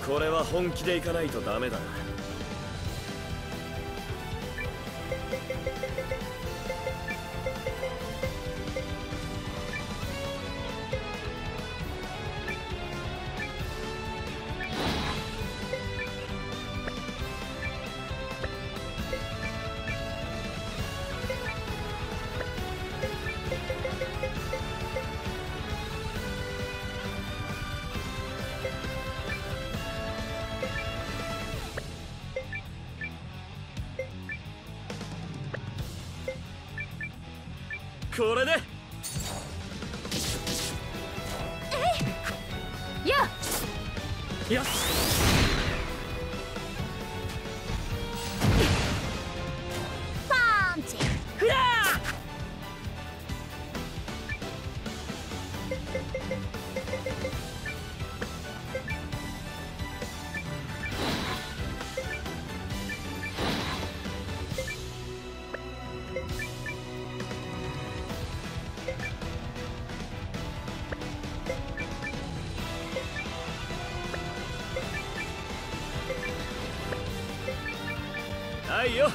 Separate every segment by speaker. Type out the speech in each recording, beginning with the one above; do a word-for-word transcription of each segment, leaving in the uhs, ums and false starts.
Speaker 1: これは本気でいかないとダメだな。これで
Speaker 2: えいや
Speaker 3: よし
Speaker 2: パンチ
Speaker 3: ふら
Speaker 1: はいよ。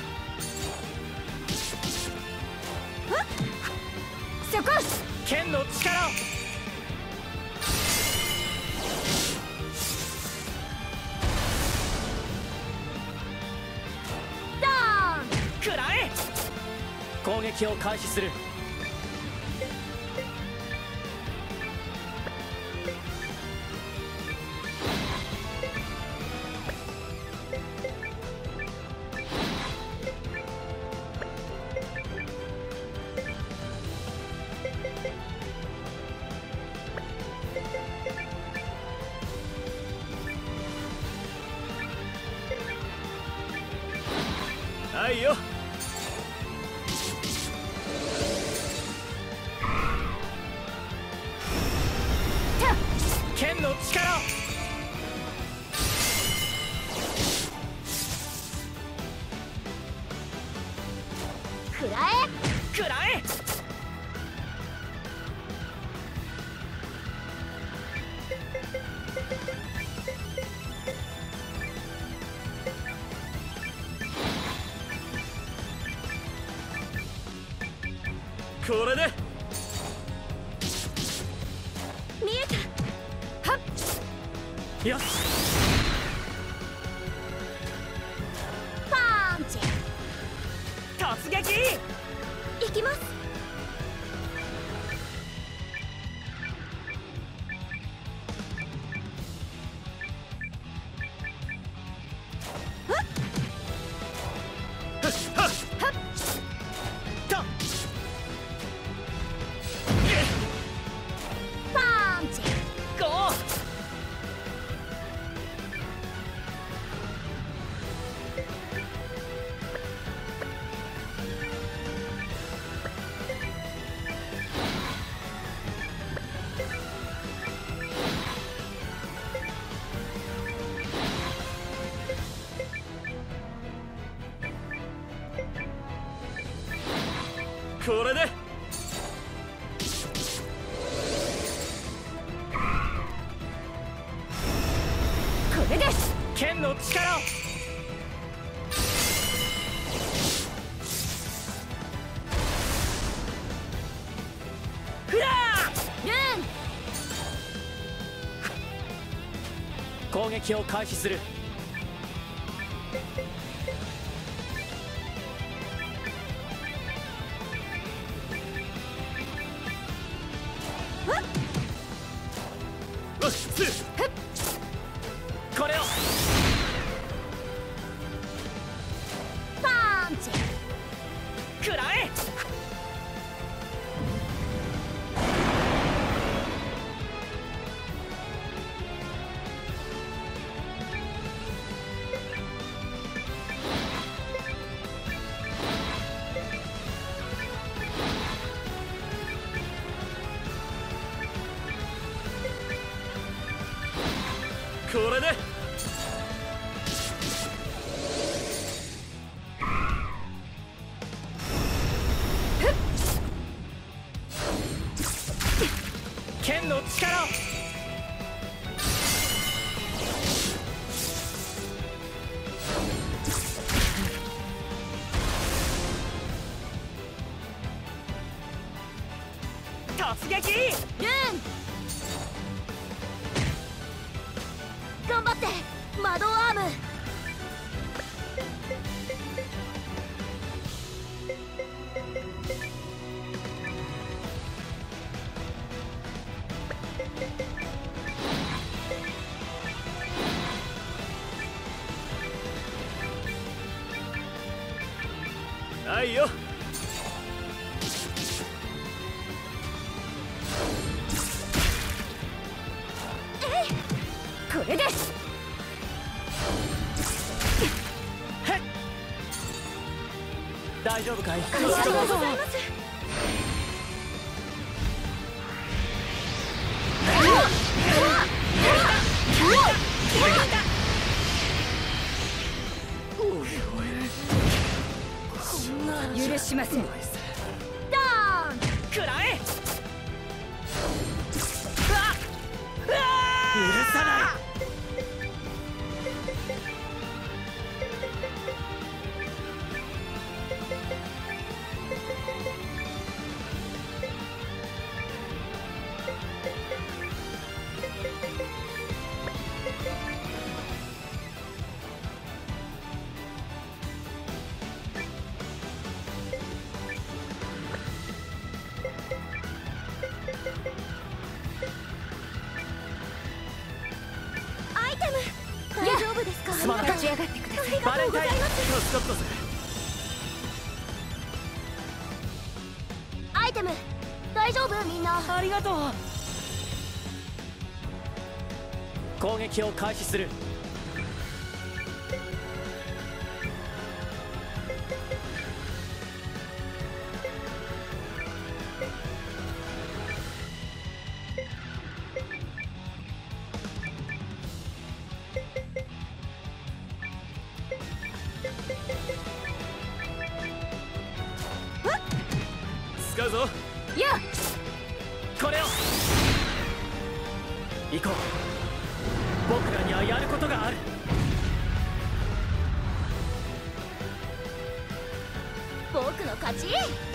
Speaker 2: そこ
Speaker 3: 剣の力を
Speaker 2: ドーン
Speaker 3: 食らえ攻撃を開始する
Speaker 1: はいよ。
Speaker 3: 剣の力を
Speaker 2: くらえ
Speaker 3: 食らえ
Speaker 1: これで
Speaker 2: 見えたはっ
Speaker 3: よし
Speaker 2: パンチ
Speaker 3: 突撃
Speaker 2: いきます
Speaker 3: と
Speaker 2: パンチ
Speaker 3: ゴー
Speaker 1: これで
Speaker 2: これです
Speaker 3: 剣の力をふら
Speaker 2: ルーン
Speaker 3: 攻撃を開始する
Speaker 1: よしつ
Speaker 3: これを
Speaker 2: パンチ
Speaker 3: 食らえ
Speaker 1: これで
Speaker 3: 突撃。
Speaker 2: ルーン頑張って魔導アーム。
Speaker 1: ないよ。
Speaker 2: これです。
Speaker 3: 大丈夫かい。
Speaker 2: ありがとうございます。許しません。ドーン。
Speaker 3: 食らえ。許さない。
Speaker 2: アイテム大丈夫ですか。
Speaker 3: すまない。
Speaker 2: 立ち上がってください。あり
Speaker 3: バレンタイン
Speaker 2: がとうございます。
Speaker 1: 助かったぜ。
Speaker 2: アイテム大丈夫みんな。
Speaker 3: ありがとう。攻撃を開始する。
Speaker 1: 使うぞ。
Speaker 2: やっ
Speaker 3: これを行こう。僕らにはやることがある。
Speaker 2: 僕の勝ち。